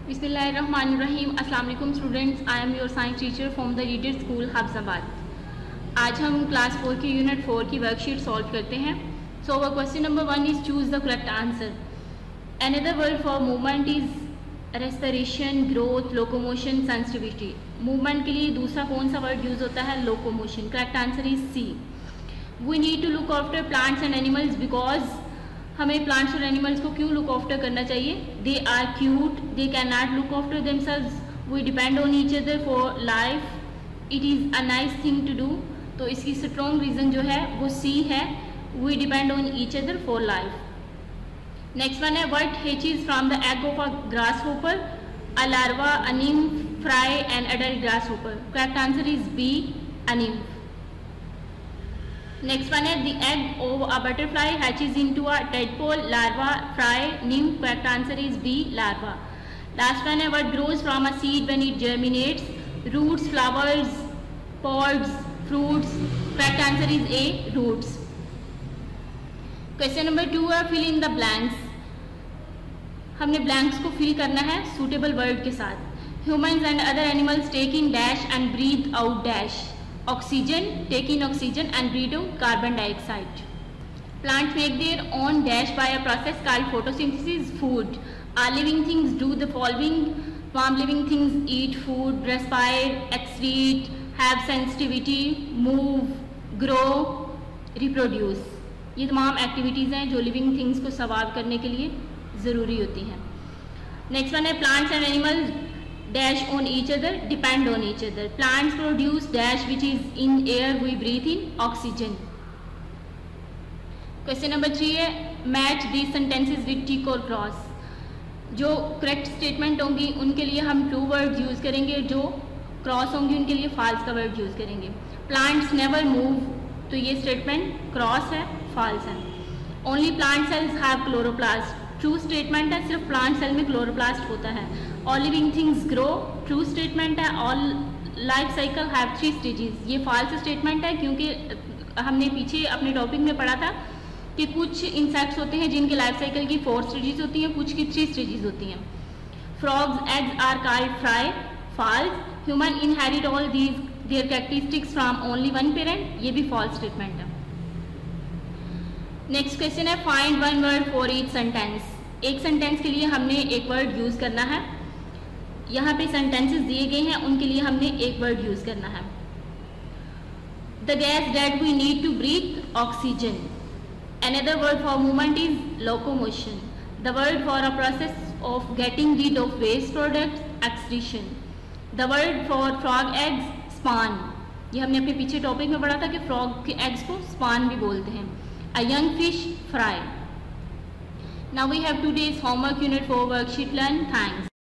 बिस्मिल्लाहिर्रहमानिर्रहीम। अस्सलाम वालेकुम students, I am your science teacher from the Reader school Hafizabad. आज हम क्लास 4 की यूनिट 4 की वर्कशीट सॉल्व करते हैं। So our question number 1 is choose the correct answer. Another word for movement is respiration, growth, locomotion, sensitivity. Movement के लिए दूसरा कौन सा वर्ड यूज होता है? Locomotion. Correct answer is C. We need to look after plants and animals because हमें plants और animals को क्यों लुक आफ्टर करना चाहिए? They are cute, they can not look after themselves, we depend on each other for life, it is a nice thing to do. तो इसकी strong reason जो है वो सी है, we depend on each other for life. Next one है what hatches from the egg of a grasshopper? A larva, a nymph, fry and adult grasshopper. Correct answer is B, a nymph। Next one is the egg of a butterfly hatches into a tadpole, larva, fry, nymph. Correct answer is B, larva. Last one is what grows from a seed when it germinates? Roots, flowers, pods, fruits. Correct answer is A, roots. Question number 2 है fill in the blanks. हमने blanks को fill करना है suitable word के साथ. Humans and other animals take in dash and breathe out dash. Oxygen, take in oxygen and breathe out carbon dioxide. Plants make their own dash by a process called photosynthesis. Food. All living things do the following. Farm living things eat food, respire, excrete, have sensitivity, move, grow, reproduce. ये तमाम activities हैं जो living things को survive करने के लिए ज़रूरी होती हैं। नेक्स्ट वन है plants and animals dash on each other, depend on each other. Plants produce dash which is in air we breathe in, oxygen. Question number 3 है match these sentences with tick or cross. जो correct statement होंगी उनके लिए हम true words use करेंगे, जो cross होंगी उनके लिए false का word यूज़ करेंगे। Plants never move, तो ये statement cross है, false है। Only plant cells have chloroplast, true statement है, सिर्फ प्लांट सेल में क्लोरोप्लास्ट होता है। All living things grow, true statement है। All life cycle have 3 stages, ये फॉल्स स्टेटमेंट है क्योंकि हमने पीछे अपने टॉपिक में पढ़ा था कि कुछ इंसेक्ट्स होते हैं जिनकी लाइफ साइकिल की 4 स्टेजेस होती हैं, कुछ की 3 स्टेजेस होती हैं। Frogs eggs are called fry, false. Human inherit all these their characteristics from only one parent, ये भी फॉल्स स्टेटमेंट है। नेक्स्ट क्वेश्चन है find one word for each sentence. एक सेंटेंस के लिए हमने एक वर्ड यूज करना है। यहाँ पे सेंटेंसेस दिए गए हैं उनके लिए हमने एक वर्ड यूज करना है। The gas that we need to breathe, oxygen. Another word for movement is locomotion. The word for a process of getting rid of waste products, excretion. The word for frog eggs, spawn. ये हमने अपने पीछे topic में पढ़ा था कि frog के eggs को स्पान भी बोलते हैं। A young fish, fry. Now we have today's homework unit for worksheet learn. Thanks.